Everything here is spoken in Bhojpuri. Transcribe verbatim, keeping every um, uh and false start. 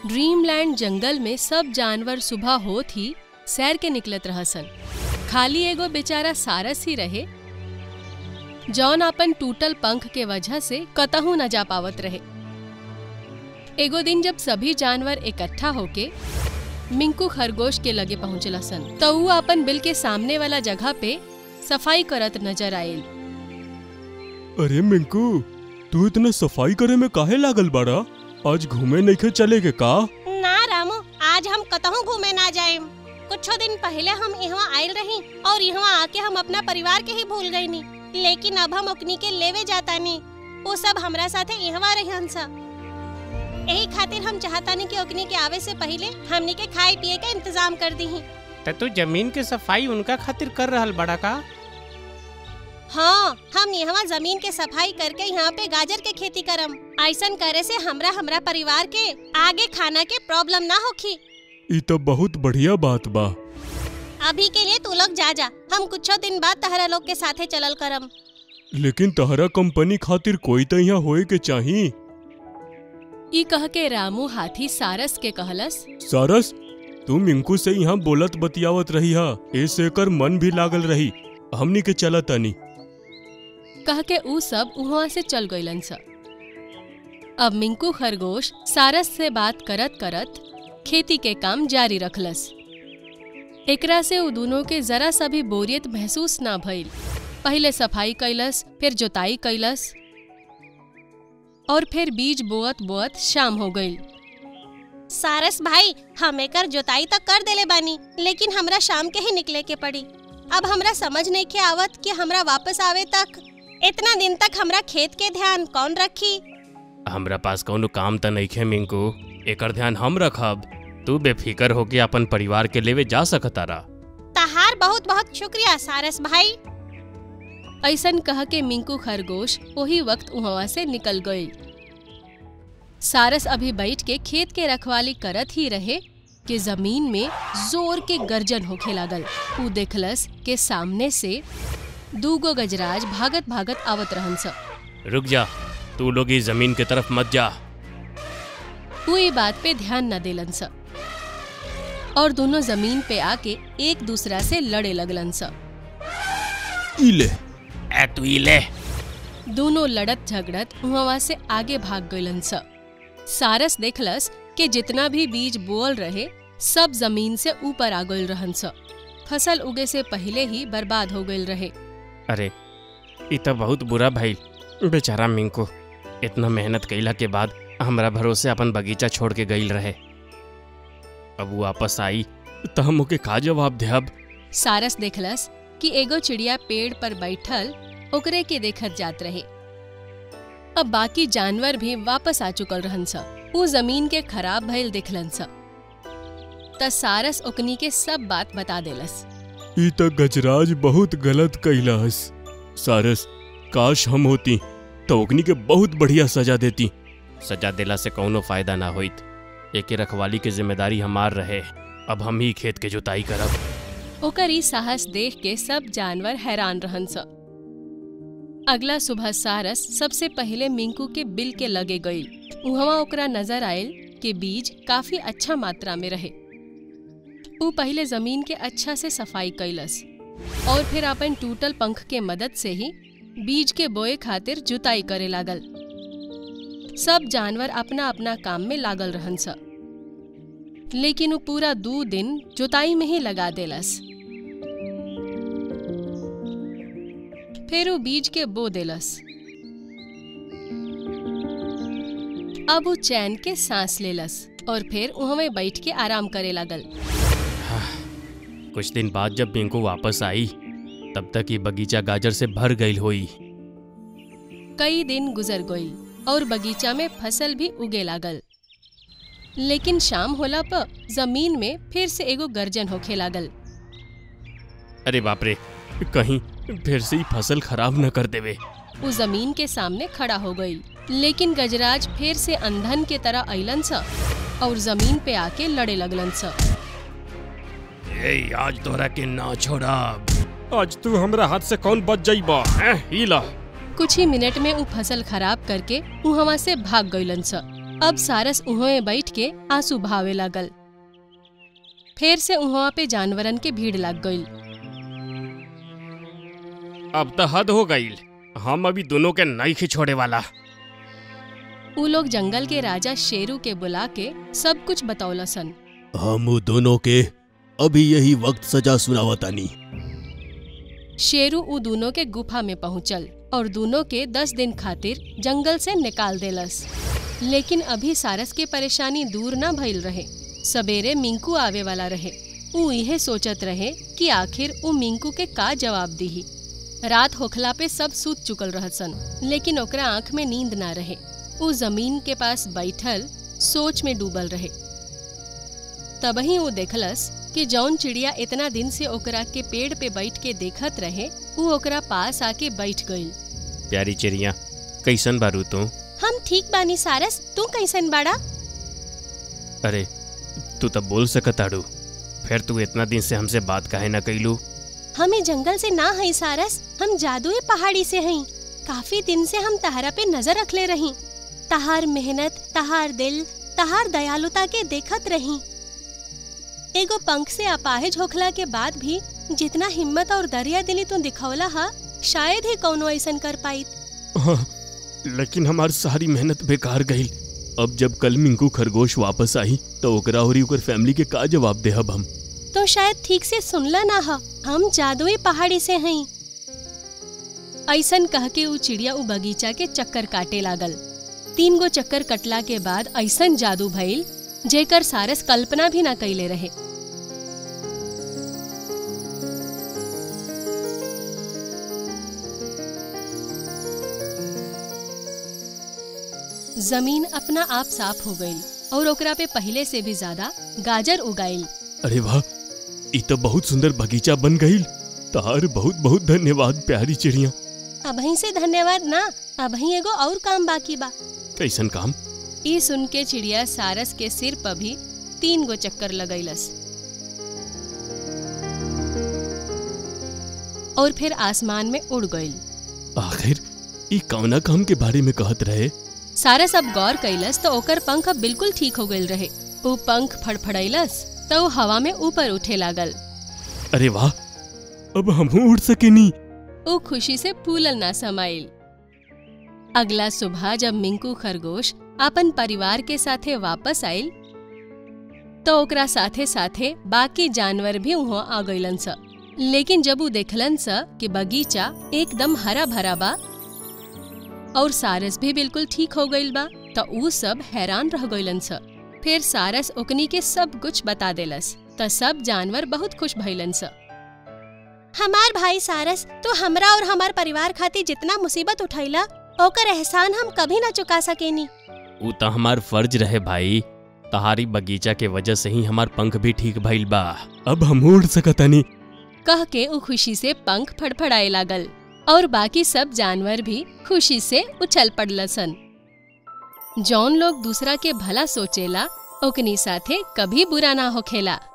ड्रीमलैंड जंगल में सब जानवर सुबह होत ही सैर के निकलत रहसन। खाली एगो बेचारा सारस ही रहे जौन अपन टूटल पंख के वजह से कतहू न जा पावत रहे। एगो दिन जब सभी जानवर इकट्ठा होके मिंकू खरगोश के लगे पहुंचलसन तो वो अपन बिल के सामने वाला जगह पे सफाई करत नजर आयल। अरे मिंकू, तू इतना सफाई करे में काहे लागल बाड़ा? आज घूमे नइखे चले के का? ना रामू, आज हम कतहू घूमे ना जाएम। कुछ दिन पहले हम यहाँ आयल रही और यहाँ आके हम अपना परिवार के ही भूल गई नी, लेकिन अब हम ओकनी के लेवे जाता नी। वो सब हमरा साथे यहाँ रहन सा। यही खातिर हम चाहता नी कि ओकनी के आवे से पहले हमनी के खाए पिए के इंतजाम कर दी। त तू जमीन के सफाई उनका खातिर कर रहल बड़ा का? हाँ, हम यहाँ जमीन के सफाई करके यहाँ पे गाजर के खेती करम। ऐसन करे से हमरा हमरा परिवार के आगे खाना के प्रॉब्लम ना होखी। ई तो बहुत बढ़िया बात बा। अभी के लिए तू लोग जा जा, हम कुछ दिन बाद तहरा लोग के साथे चलल करम। लेकिन तहरा कंपनी खातिर कोई तो यहाँ होए के चाही। ई कह के रामू हाथी सारस के कहलस, सारस, तू मिंकू से यहाँ बोलत बतियावत रही हा, ऐसे कर मन भी लागल रही। हमनी के चला तनी। कह के ऊ सब वहाँ से चल गईलन सा। अब मिंकू खरगोश सारस से बात करत करत खेती के काम जारी रखलस। एकरा से ऊ दोनों के जरा सा भी बोरियत महसूस ना भइल। पहले सफाई कैलस, फिर जोताई कैलस और फिर बीज बोअत बोअत शाम हो गई। सारस भाई, हम एकर जोताई तक कर देले बानी, लेकिन हमरा शाम के ही निकले के पड़ी। अब हमरा समझ नहीं के आवत कि हमरा वापस आवे तक इतना दिन तक हमरा खेत के ध्यान कौन रखी। हमरा पास कौनो काम त नइखे मिंकू, एकर ध्यान हम रखब। तू बेफिकर होके अपन परिवार के लेवे जा सकतारा। तहार बहुत बहुत शुक्रिया सारस भाई। ऐसन कह के मिंकू खरगोश वही वक्त वहाँ से निकल गई। सारस अभी बैठ के खेत के रखवाली करत ही रहे कि जमीन में जोर के गर्जन होखे लागल। ऊ देखलस के सामने से दूगो गजराज भागत भागत आवत रहन सा। रुक जा, तू लोग इस जमीन की तरफ मत जा। वो ये बात पे ध्यान न देलन सा और दोनों जमीन पे आके एक दूसरा से लड़े लगलन सा। इले ए तू इले। दोनों लड़त झगड़त वहाँ से आगे भाग गईलन सा। सारस देखलस कि जितना भी बीज बोअल रहे सब जमीन से ऊपर आ गईल रहन सा। फसल उगे से पहले ही बर्बाद हो गईल रहे। अरे ई तो बहुत बुरा भइल। बेचारा मिंकू इतना मेहनत कइला के बाद हमरा भरोसे अपन बगीचा छोड़ के गईल रहे। अब वो वापस आई तो हम ओके का जवाब देब? सारस देखलस कि एगो चिड़िया पेड़ पर बैठल ओकरे के देखत जात रहे। अब बाकी जानवर भी वापस आ चुकल रहन सा। ऊ जमीन के खराब भइल देखलन सा त सारस ओकनी के सब बात बता देलस। ई तो गजराज बहुत गलत कइलास। सारस, काश हम होती तो ओकनी के बहुत बढ़िया सजा देती। सजा देला से कौनो फायदा ना होइत। एके रखवाली के जिम्मेदारी हमार रहे। अब हम ही खेत के जुताई करब। ओकर ई साहस देख के सब जानवर हैरान रहन सा। अगला सुबह सारस सबसे पहले मिंकू के बिल के लगे गई। वहाँ ओकरा नजर आयल कि बीज काफी अच्छा मात्रा में रहे। वो पहले जमीन के अच्छा से सफाई कैलस और फिर अपन टूटल पंख के मदद से ही बीज के बोए खातिर जुताई करे लागल। सब जानवर अपना अपना काम में लागल रहन सा, लेकिन वो पूरा दो दिन जुताई में ही लगा देलस। फिर वो बीज के बो देलस। अब वो चैन के सांस लेलस और फिर वहाँ बैठ के आराम करे लागल। कुछ दिन बाद जब मिंकू वापस आई तब तक ये बगीचा गाजर से भर गई हुई। कई दिन गुजर गई और बगीचा में फसल भी उगे लागल। लेकिन शाम होला पर जमीन में फिर से एगो गर्जन होखे लागल। अरे बाप रे, कहीं फिर से ही फसल खराब न कर देवे। वो जमीन के सामने खड़ा हो गई, लेकिन गजराज फिर से अंधन के तरह अइलन सा और जमीन पे आके लड़े लगलन सा। ए, आज तोरा के ना छोड़ा। आज तू हमरा हाथ से कौन बच जाइबा? हिला। कुछ ही मिनट में वो फसल खराब करके वहाँ से भाग गईलन सा अब सारस उहों बैठ के आंसू बहावे लागल। फिर से उहाँ पे जानवरन के भीड़ लग गई। अब तो हद हो गई, हम अभी दोनों के नहीं खिछोड़े वाला। उ लोग जंगल के राजा शेरू के बुला के सब कुछ बतौलसन। हम दोनों के अभी यही वक्त सजा सुनावतानी। शेरू उ दोनों के गुफा में पहुंचल और दोनों के दस दिन खातिर जंगल से निकाल देलस। लेकिन अभी सारस के परेशानी दूर न भइल रहे। सवेरे मिंकू आवे वाला रहे। उ इहे सोचत रहे कि आखिर उ मिंकू के का जवाब दीही। रात होखला पे सब सूत चुकल रहसन, लेकिन ओकरा आँख में नींद ना रहे। उ जमीन के पास बैठल सोच में डूबल रहे। तबही वो देखलस कि जौन चिड़िया इतना दिन से ओकरा के पेड़ पे बैठ के देखत रहे, उ ओकरा पास आके बैठ गई। प्यारी चिड़िया, कैसन बारू तू? हम ठीक बानी सारस, तू कैसन बाड़ा? अरे तू तब बोल सकत आड़ू, फिर तू इतना दिन से हमसे बात काहे ना कैलू? हम जंगल से ना हई सारस, हम जादुई पहाड़ी से हई। काफी दिन से हम तहरा पे नजर रखले रही। तहार मेहनत, तहार दिल, तहार दयालुता के देखत रही। एगो पंख से अपाहिज होखला के बाद भी जितना हिम्मत और दरिया दिली तू दिखौला हा, शायद ही कौनो ऐसन कर पाई। हाँ, लेकिन हमार सारी मेहनत बेकार गई। अब जब कल मिंकू खरगोश वापस आई तो ओकरा और ओकर फैमिली के का जवाब देहब हम? तो शायद ठीक से सुनला ना हा, हम जादुई पहाड़ी से हई। ऐसन कह के उ चिड़िया उ बगीचा के चक्कर काटे लागल। तीन गो चक्कर कटला के बाद ऐसन जादू भइल जेकर सारस कल्पना भी ना कैले रहे। जमीन अपना आप साफ हो गई और ओकरा पे पहले से भी ज्यादा गाजर उगाइल। अरे वाह, ई तो बहुत सुंदर बगीचा बन गई। तार बहुत बहुत धन्यवाद प्यारी चिड़िया। अबही से धन्यवाद ना, अबही एगो और काम बाकी बा। कैसन काम? ई सुन के चिड़िया सारस के सिर पर भी तीन गो चक्कर लगैलस और फिर आसमान में उड़ गइल। आखिर ई कौना काम के बारे में कहत रहे? सारस अब गौर कैलस तो ओकर पंख अब बिल्कुल ठीक हो गइल रहे। वो पंख फड़फड़ैलस तो वो हवा में ऊपर उठे लागल। अरे वाह, अब हमहू उड़ सकेनी। वो खुशी से फूलल ना समाइल। अगला सुबह जब मिंकू खरगोश अपन परिवार के साथे वापस आइल तो ओकरा साथे साथे बाकी जानवर भी वहाँ आ गइलन स। लेकिन जब वो देखलन स कि बगीचा एकदम हरा भरा बा और सारस भी बिल्कुल ठीक हो गइल बा, तो ऊ सब हैरान रह गइलन स। फिर सारस ओकनी के सब कुछ बता देलस तो सब जानवर बहुत खुश भइलन स। हमार भाई सारस, तो हमरा और हमार परिवार खातिर जितना मुसीबत उठैला ओकर एहसान हम कभी ना चुका सकेनी। ऊ तो हमार फर्ज रहे भाई, तहारी बगीचा के वजह से ही हमार पंख भी ठीक भइल बा। अब हम उड़ सकतानी। कह के ऊ खुशी से पंख फड़फड़ाए लागल और बाकी सब जानवर भी खुशी से उछल पड़लसन। जौन लोग दूसरा के भला सोचेला ओकनी साथे कभी बुरा ना होखेला।